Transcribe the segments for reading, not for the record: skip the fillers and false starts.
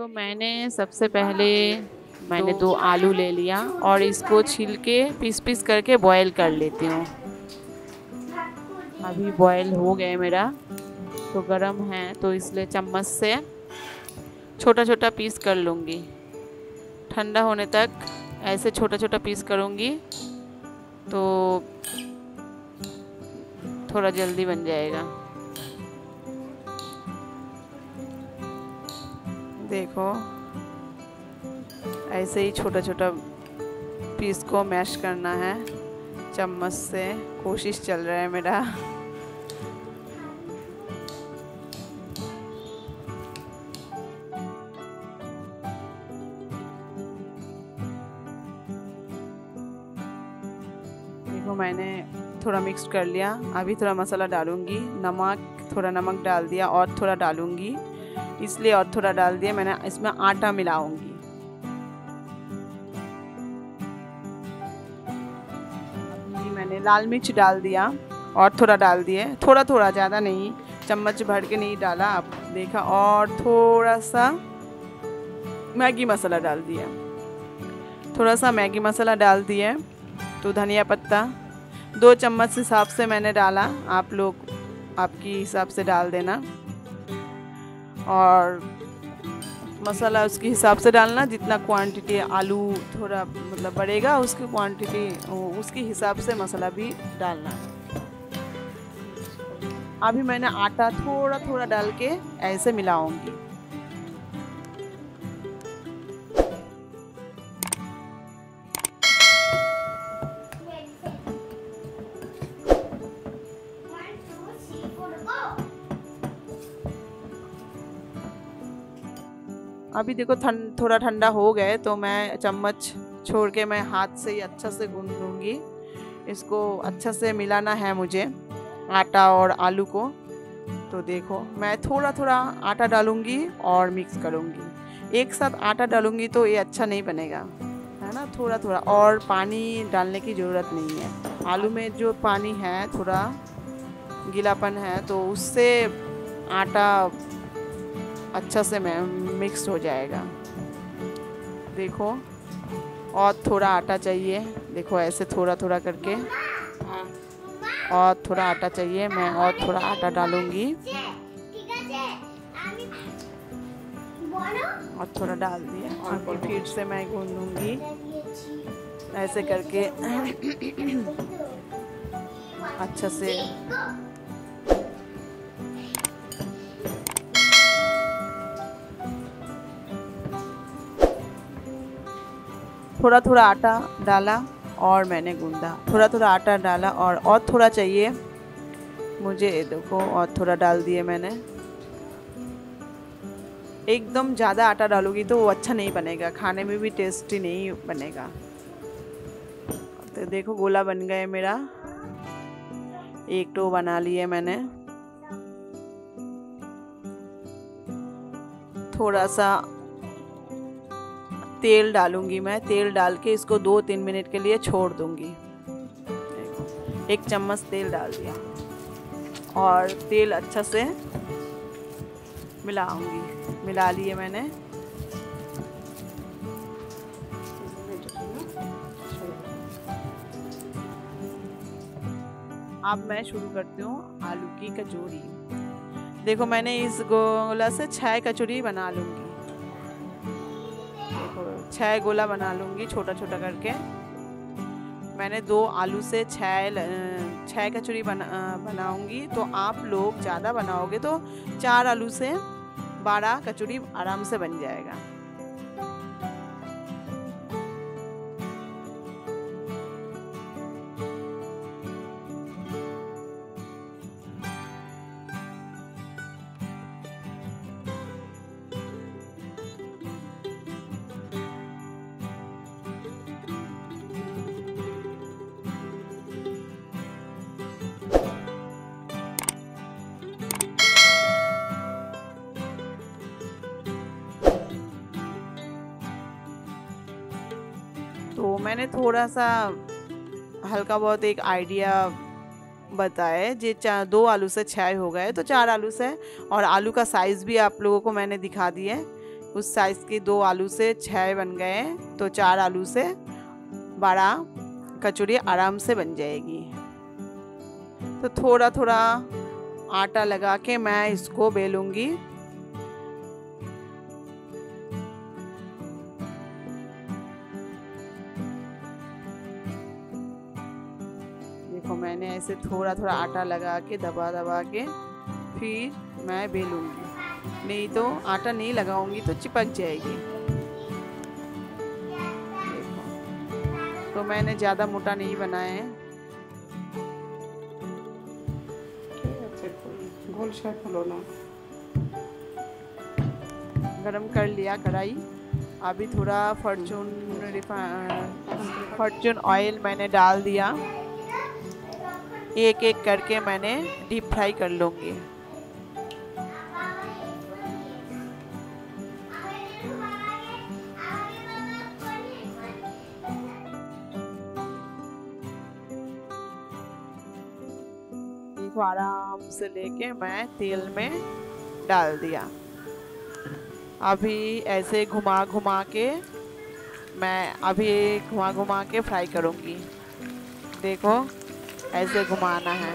तो मैंने सबसे पहले दो आलू ले लिया और इसको छील के पीस पीस करके बॉईल कर लेती हूँ। अभी बॉईल हो गए मेरा, तो गरम है तो इसलिए चम्मच से छोटा छोटा पीस कर लूँगी। ठंडा होने तक ऐसे छोटा छोटा पीस करूँगी तो थोड़ा जल्दी बन जाएगा। देखो ऐसे ही छोटा छोटा पीस को मैश करना है चम्मच से, कोशिश चल रहा है मेरा। देखो मैंने थोड़ा मिक्स कर लिया। अभी थोड़ा मसाला डालूंगी, थोड़ा नमक डाल दिया और थोड़ा डालूंगी, इसलिए और थोड़ा डाल दिया मैंने। इसमें आटा मिलाऊंगी। मैंने लाल मिर्च डाल दिया और थोड़ा डाल दिए, थोड़ा थोड़ा, ज़्यादा नहीं, चम्मच भर के नहीं डाला, आप देखा। और थोड़ा सा मैगी मसाला डाल दिया, थोड़ा सा मैगी मसाला डाल दिए। तो धनिया पत्ता 2 चम्मच हिसाब से मैंने डाला, आप लोग आपकी हिसाब से डाल देना। और मसाला उसके हिसाब से डालना, जितना क्वांटिटी आलू थोड़ा मतलब बढ़ेगा उसकी क्वांटिटी उसके हिसाब से मसाला भी डालना। अभी मैंने आटा थोड़ा थोड़ा डाल के ऐसे मिलाऊंगी। अभी देखो थोड़ा ठंडा हो गए तो मैं चम्मच छोड़ के मैं हाथ से ही अच्छा से गूंद लूँगी। इसको अच्छा से मिलाना है मुझे, आटा और आलू को। तो देखो मैं थोड़ा थोड़ा आटा डालूँगी और मिक्स करूँगी। एक साथ आटा डालूँगी तो ये अच्छा नहीं बनेगा, है ना। थोड़ा थोड़ा, और पानी डालने की ज़रूरत नहीं है। आलू में जो पानी है, थोड़ा गीलापन है, तो उससे आटा अच्छा से मिक्स हो जाएगा। देखो और थोड़ा आटा चाहिए, देखो ऐसे थोड़ा थोड़ा करके, और थोड़ा आटा चाहिए, मैं और थोड़ा आटा डालूंगी और थोड़ा डाल दिया और फिर से मैं गूंदूंगी ऐसे करके अच्छा से। थोड़ा थोड़ा आटा डाला और मैंने गूंदा, थोड़ा थोड़ा आटा डाला और थोड़ा चाहिए मुझे, देखो और थोड़ा डाल दिए मैंने। एकदम ज़्यादा आटा डालूंगी तो वो अच्छा नहीं बनेगा, खाने में भी टेस्टी नहीं बनेगा। तो देखो गोला बन गया मेरा, एक डो बना लिए मैंने। थोड़ा सा तेल डालूंगी मैं, तेल डाल के इसको 2-3 मिनट के लिए छोड़ दूंगी। 1 चम्मच तेल डाल दिया और तेल अच्छा से मिलाऊंगी। मिला लिए मैंने। अब मैं शुरू करती हूँ आलू की कचौरी। देखो मैंने इस गोला से 6 कचौरी बना लूँगी। 6 गोला बना लूँगी छोटा छोटा करके। मैंने 2 आलू से 6 कचौरी बनाऊँगी। तो आप लोग ज़्यादा बनाओगे तो 4 आलू से 12 कचौरी आराम से बन जाएगा। तो मैंने थोड़ा सा हल्का बहुत एक आइडिया बताया, जे 2 आलू से 6 हो गए तो 4 आलू से। और आलू का साइज़ भी आप लोगों को मैंने दिखा दिया उस साइज़ के 2 आलू से 6 बन गए, तो 4 आलू से 12 कचौड़ी आराम से बन जाएगी। तो थोड़ा थोड़ा आटा लगा के मैं इसको बेलूंगी। देखो मैंने ऐसे थोड़ा थोड़ा आटा लगा के दबा दबा के फिर मैं बेलूंगी, नहीं तो आटा नहीं लगाऊंगी तो चिपक जाएगी। देखो तो मैंने ज़्यादा मोटा नहीं बनाया है। गोल शेप ना गरम कर लिया कढ़ाई। अभी थोड़ा फॉर्चून ऑयल मैंने डाल दिया। एक एक करके मैंने डीप फ्राई कर लूँगी। देखो आराम से लेके मैं तेल में डाल दिया। अभी ऐसे घुमा घुमा के मैं घुमा घुमा के फ्राई करूँगी। देखो ऐसे घुमाना है,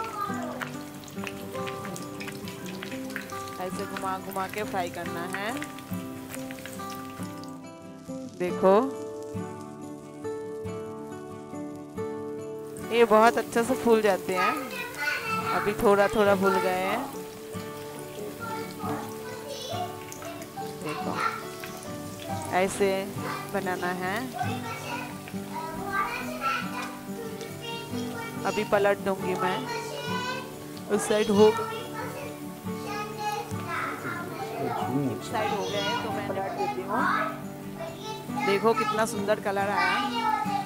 ऐसे घुमा घुमा के फ्राई करना है। देखो ये बहुत अच्छा से फूल जाते हैं। अभी थोड़ा थोड़ा फूल गए हैं। देखो ऐसे बनाना है। अभी पलट दूंगी मैं, उस साइड हो गए तो मैं पलट देती हूँ। देखो कितना सुंदर कलर आया।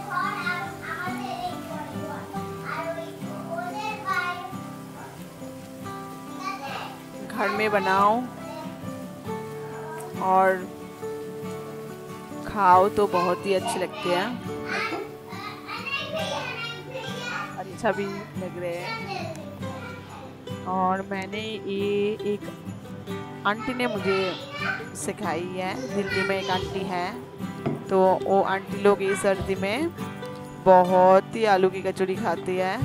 घर में बनाओ और खाओ तो बहुत ही अच्छे लगते हैं, अच्छा भी लग रहे हैं। और मैंने ये एक आंटी ने मुझे सिखाई है, दिल्ली में एक आंटी है, तो वो आंटी लोग ये सर्दी में बहुत ही आलू की कचौड़ी खाती है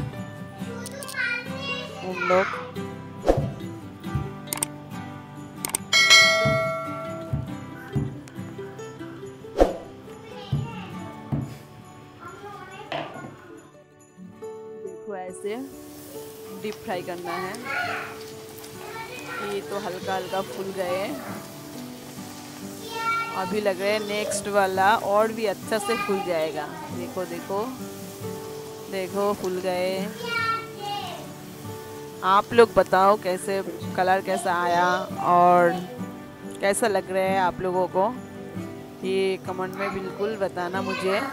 उन लोग। ऐसे डीप फ्राई करना है। ये तो हल्का हल्का फूल गए, अभी लग रहा है नेक्स्ट वाला और भी अच्छा से फूल जाएगा। देखो देखो देखो फूल गए। आप लोग बताओ कैसे कलर कैसा आया और कैसा लग रहा है आप लोगों को, ये कमेंट में बिल्कुल बताना मुझे।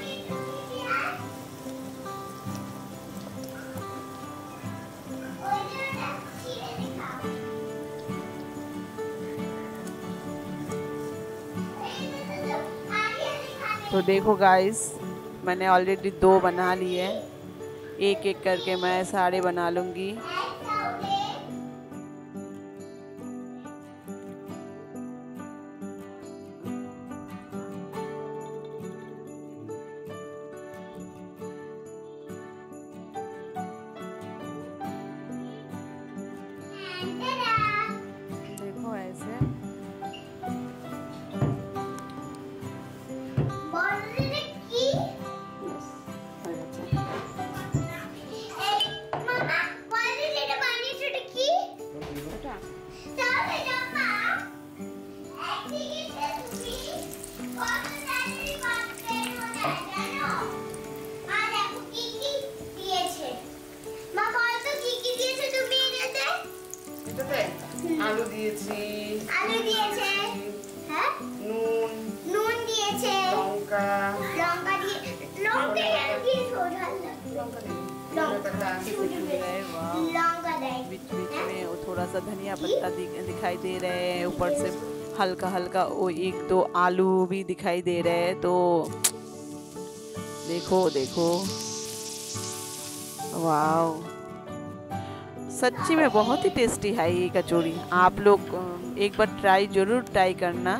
तो देखो गाइस मैंने ऑलरेडी 2 बना लिए, एक एक करके मैं सारे बना लूँगी। देखो ऐसे আলু দিয়েছি, হ্যাঁ নুন নুন দিয়েছে, লঙ্কা লঙ্কা দিয়ে লঙ্কা দেয়। बीच बीच में वो थोड़ा सा धनिया पत्ता दिखाई दे रहे हैं, ऊपर से हल्का हल्का वो 1-2 आलू भी दिखाई दे रहे हैं। तो देखो देखो वाव सच्ची में बहुत ही टेस्टी है ये कचौड़ी। आप लोग एक बार जरूर ट्राई करना।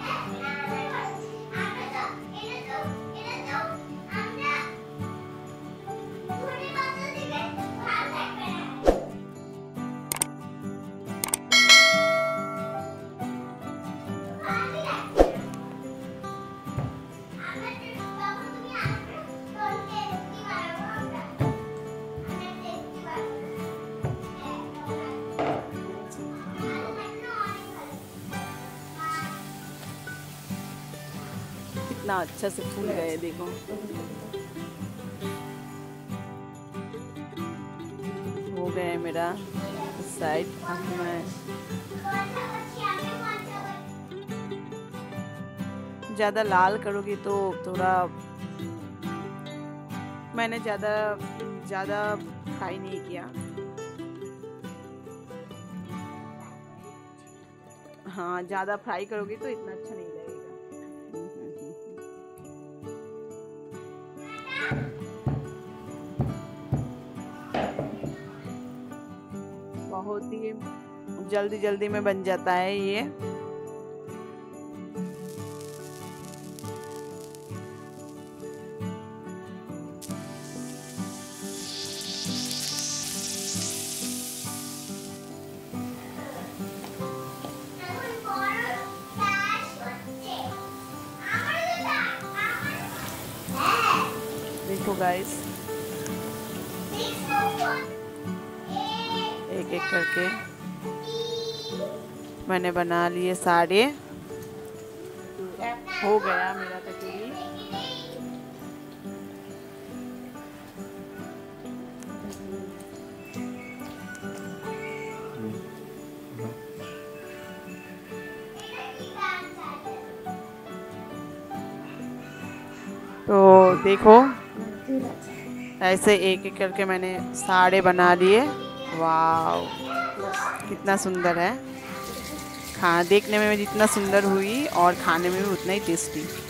कितना अच्छा से फूल गए देखो। हो गया मेरा साइड। अब मैं ज़्यादा लाल करोगी तो थोड़ा, मैंने ज़्यादा फ्राई नहीं किया। हाँ, ज़्यादा फ्राई करोगी तो इतना अच्छा नहीं लगेगा। बहुत ही जल्दी में बन जाता है ये। देखो गाइस, एक एक करके मैंने बना लिए सारे। हो गया मेरा कचौड़ी। तो देखो ऐसे एक एक करके मैंने सारे बना लिए। वाव, कितना सुंदर है। देखने में जितना सुंदर हुई और खाने में भी उतना ही टेस्टी।